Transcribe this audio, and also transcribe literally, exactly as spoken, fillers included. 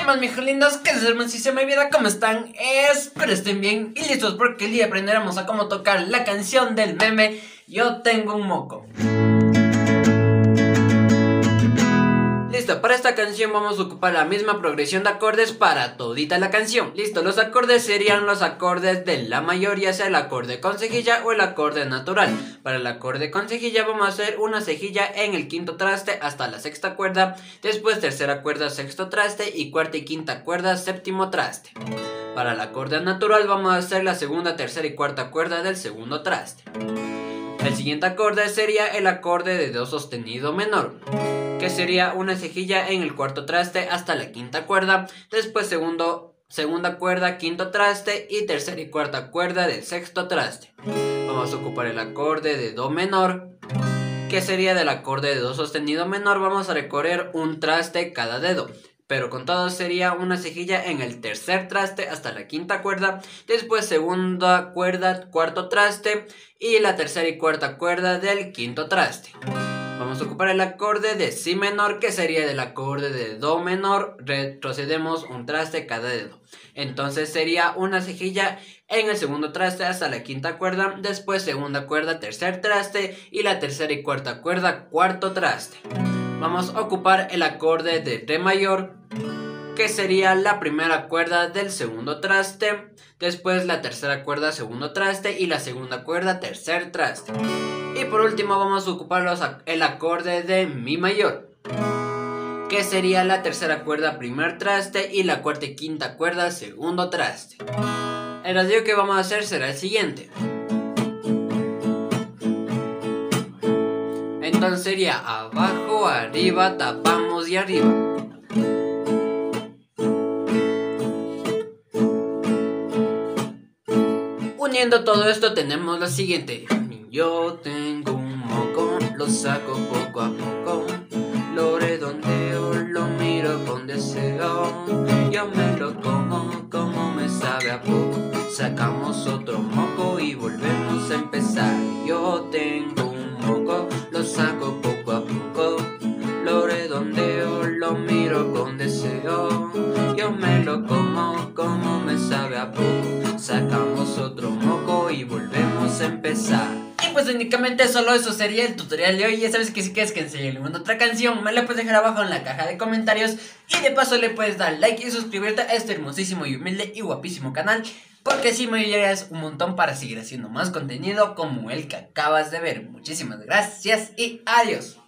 más, mijos lindos, que es hermosísima vida, ¿cómo están? Espero estén bien y listos porque el día aprenderemos a cómo tocar la canción del meme Yo tengo un moco. Listo, para esta canción vamos a ocupar la misma progresión de acordes para todita la canción. Listo, los acordes serían los acordes de la mayor, ya sea el acorde con cejilla o el acorde natural. Para el acorde con cejilla vamos a hacer una cejilla en el quinto traste hasta la sexta cuerda, después tercera cuerda, sexto traste y cuarta y quinta cuerda, séptimo traste. Para el acorde natural vamos a hacer la segunda, tercera y cuarta cuerda del segundo traste. El siguiente acorde sería el acorde de do sostenido menor, que sería una cejilla en el cuarto traste hasta la quinta cuerda, después segundo, segunda cuerda, quinto traste y tercera y cuarta cuerda del sexto traste. Vamos a ocupar el acorde de do menor, que sería del acorde de do sostenido menor, vamos a recorrer un traste cada dedo. Pero con todo sería una cejilla en el tercer traste hasta la quinta cuerda, después segunda cuerda, cuarto traste y la tercera y cuarta cuerda del quinto traste. Vamos a ocupar el acorde de si menor, que sería del acorde de do menor, retrocedemos un traste cada dedo. Entonces sería una cejilla en el segundo traste hasta la quinta cuerda, después segunda cuerda, tercer traste y la tercera y cuarta cuerda, cuarto traste. Vamos a ocupar el acorde de re mayor, que sería la primera cuerda del segundo traste, después la tercera cuerda, segundo traste y la segunda cuerda, tercer traste. Y por último vamos a ocupar los, el acorde de mi mayor, que sería la tercera cuerda, primer traste y la cuarta y quinta cuerda, segundo traste. El rasgueo que vamos a hacer será el siguiente. Entonces sería abajo, arriba, tapamos y arriba. Uniendo todo esto tenemos lo siguiente. Yo tengo un moco, lo saco poco a poco, lo redondeo, lo miro con deseo. Yo me lo como, como me sabe a poco. Sacamos otro moco y volvemos a empezar. Yo tengo un moco, lo saco poco a poco, lo redondeo, lo miro con deseo. Yo me lo como, como me sabe a poco. Sacamos otro moco y volvemos a empezar. Y pues únicamente solo eso sería el tutorial de hoy. Ya sabes que si quieres que enseñe alguna otra canción, me la puedes dejar abajo en la caja de comentarios. Y de paso le puedes dar like y suscribirte a este hermosísimo y humilde y guapísimo canal, porque así me ayudarías un montón para seguir haciendo más contenido como el que acabas de ver. Muchísimas gracias y adiós.